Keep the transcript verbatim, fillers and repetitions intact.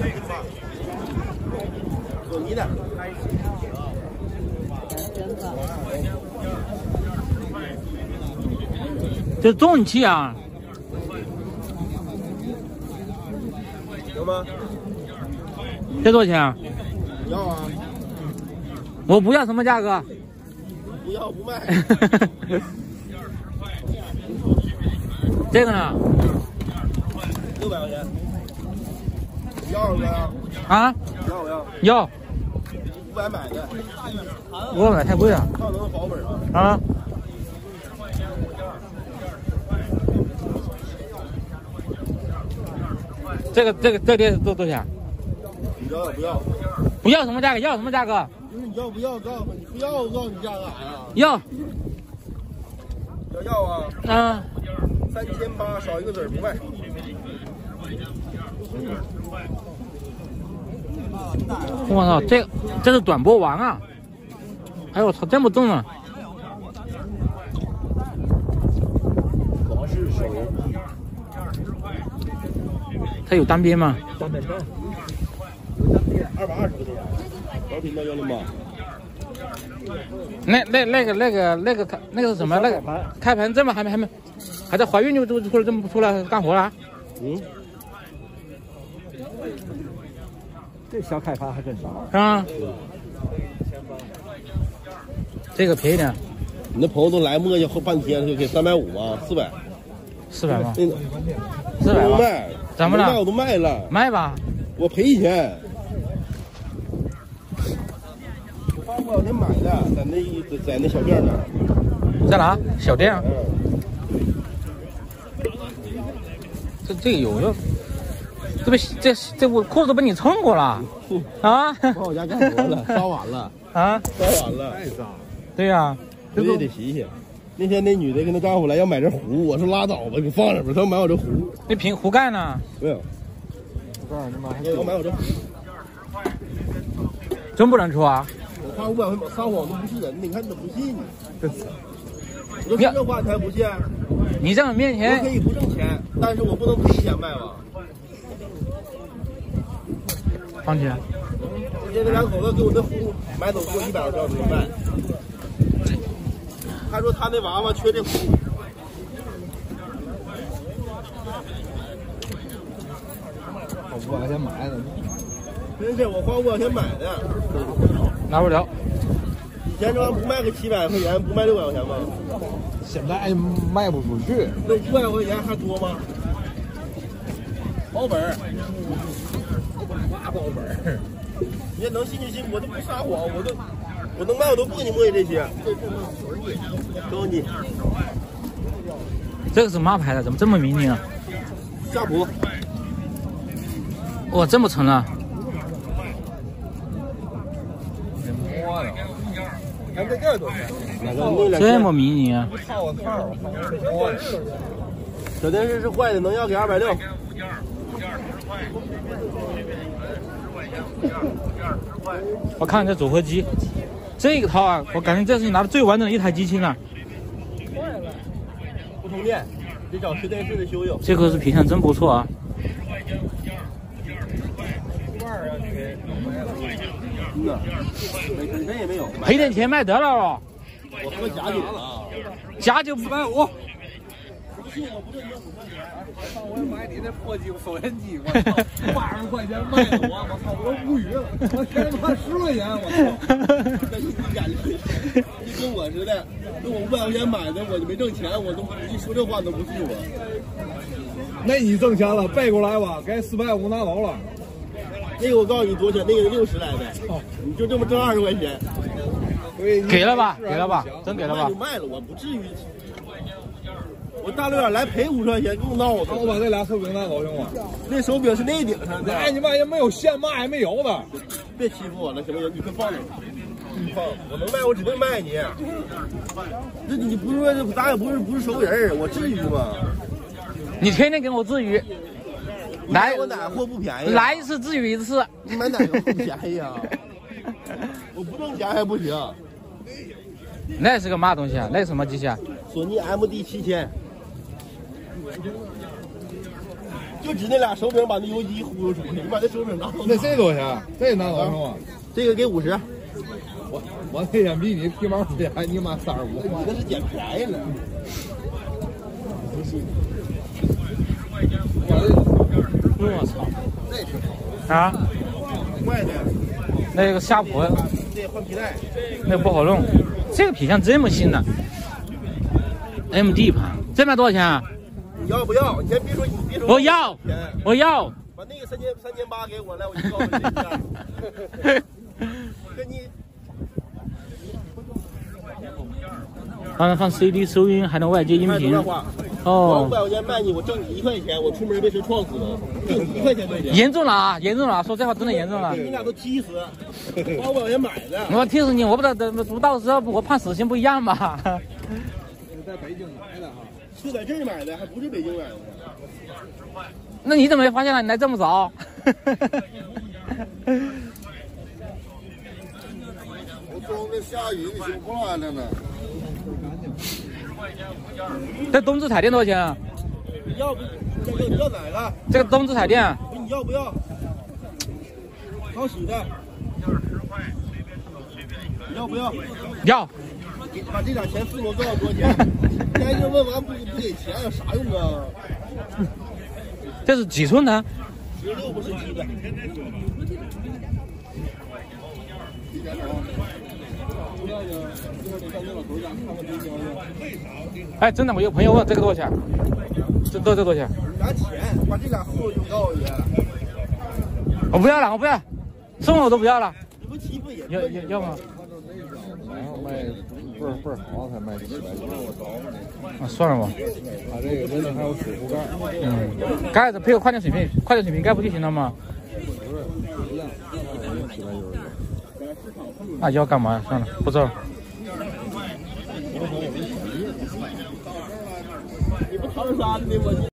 索尼的。 这重气啊！ 有吗？ 这多少钱啊？ 要啊！ 我不要，什么价格？ 不要不卖。 这个呢？ 六百块钱。要不要？ 啊？ 要不要？ 要。 五百买的。 五百买太贵了。 上能保本吗？ 啊。这个这个这个多多少钱？ 你要不要？ 不要什么价格？要什么价格？ 你要不要？告诉你不要，我告诉你价格啥呀？ 要。 要要啊！ 啊。 三千八，少一个子儿不卖。 我操，这这是短波王啊！哎呦我操，这么重啊！ 王氏手。 它有单边吗？ 单边上。有单边，二百二十块钱。高频到幺零八。 那那那个那个那个那个是什么？那个开盘这么还没还没还在怀孕就就出来这么不出来干活了？ 嗯。这小开发还真少。 是吧？这个便宜点。 你那朋友都来磨叽后半天，就给三百五吗？四百。 四百吗？ 四百吗？卖。 怎么了？ 卖我都卖了。 卖吧。 我赔钱。花五毛钱买的，在那在在那小店那儿。 在哪？小店啊。这这个有用。这不这这我裤子都被你蹭过了啊！ 往我家干活了，烧完了啊， 烧完了， 太脏。对呀， 这也得洗洗。那天那女的跟他丈夫来要买这壶，我说拉倒吧，给放这边。他要买我这壶。 那瓶壶盖呢？ 没有。我告诉你妈，要买我这壶。 真不能出啊！ 我花五百块撒谎都不是人的，你看你都不信呢。真是。我都说这话你还不信？ 你在我面前， 我可以不挣钱，但是我不能赔钱卖吧。 放弃。 今天那两口子给我那壶买走，给我一百多怎么卖？他说他那娃娃缺这壶。我五百块钱买的，真是我花五百块钱买的。 拿不了。 以前这玩意不卖个七百块钱，不卖六百块钱吗？ 现在卖不出去。 那五百块钱还多吗？保本儿。 嘛保本儿？ 你也能信就信，我都不撒谎，我都我能卖我都不给你磨叽这些。告诉你， 这个是嘛牌的？怎么这么明显啊？ 夏普。 哇，这么沉啊！ 摸的。咱这个多少钱？ 这么迷你啊！ 套个套，摸的。 小电视是坏的，能要给二百六。 我看这组合机，这个套啊，我感觉这是你拿的最完整的一台机器了。 不充电，得找修电视的修修。 这个是品相真不错啊。 嗯呐，本身也没有， 赔点钱卖得了哦。 我喝假酒了， 假酒四百五。 我买你那破机收音机，我操，八十块钱卖的我，我操，我都无语了，我天他妈十块钱，我操！ 那你敢你跟我似的，那我五百块钱买的，我就没挣钱，我都一说这话都不信我。 那你挣钱了，背过来吧，该四百五拿走了。 那个我告诉你多少钱，那个六十来的，哦，你就这么挣二十块钱， 给了吧，给了吧，真给了吧？ 就卖了，我不至于。我大老远来赔五十块钱，够闹的。 我把这俩手柄拿走行吗？ 那手柄是内顶上的。 哎，你妈也没有线，嘛也没有的。 别欺负我了，行不行？你快放着。你放，我能卖，我指定卖你。这你不是说咱也不是不是熟人，我至于吗？ 你天天跟我至于。 来，我哪货不便宜？ 来一次至于一次。 你买哪个不便宜啊？我不挣钱还不行。 那是个嘛东西啊？那是什么机器啊？ 索尼 M D 七千。 就指那俩手柄把那油机忽悠出去，你把这手柄拿走。 那这多少钱？这拿多少啊？ 这个给五十。 我我那天比你皮毛钱还你妈三十五。 你那是捡便宜了。 我操！ 这挺好啊？ 坏的。 那个下坡， 得换皮带。 那不好弄。这个皮箱这么新呢 ？M D 盘，这卖多少钱啊？ 你要不要？你先别说，你别说。 我要，我要。 把那个三千三千八给我来，我就告诉你一下。跟你。 还能放 C D 收音，还能外接音频。 哦。五百块钱卖你，我挣你一块钱，我出门被车撞死了，挣一块钱没钱。 严重了啊！严重了！说这话真的严重了。 你俩都踢死，花五百块钱买的。 我踢死你！我不知道，不到时候我判死刑不一样吗？ 在北京买的哈。 是在这儿买的，还不是北京买的。 那你怎么没发现呢？你来这么早？ 我装的下雨，你就挂了呢。 这冬至彩电多少钱啊？ 你要不要你要哪个？ 这个冬至彩电。 你要不要？好使的。你要不要？ 要。 把这俩钱付我多少多少钱？人家就问完不不给钱，有啥用啊？ 这是几寸的？ 十六不是七的。 哎，真的，我有朋友问这个多少钱？这多这多少钱？ 拿钱把这俩付就告诉你。 我不要了，我不要，送我都不要了。 你不欺负也要要要吗？ 然后卖倍儿倍儿好才卖七百九。 啊，算了吧。 他这个真的还有水壶盖。 嗯，盖子配个快电水瓶，快电水瓶盖不就行了吗？ 一样，七百九十九。 那要干嘛呀？算了，不做了。 你不唐山的吗？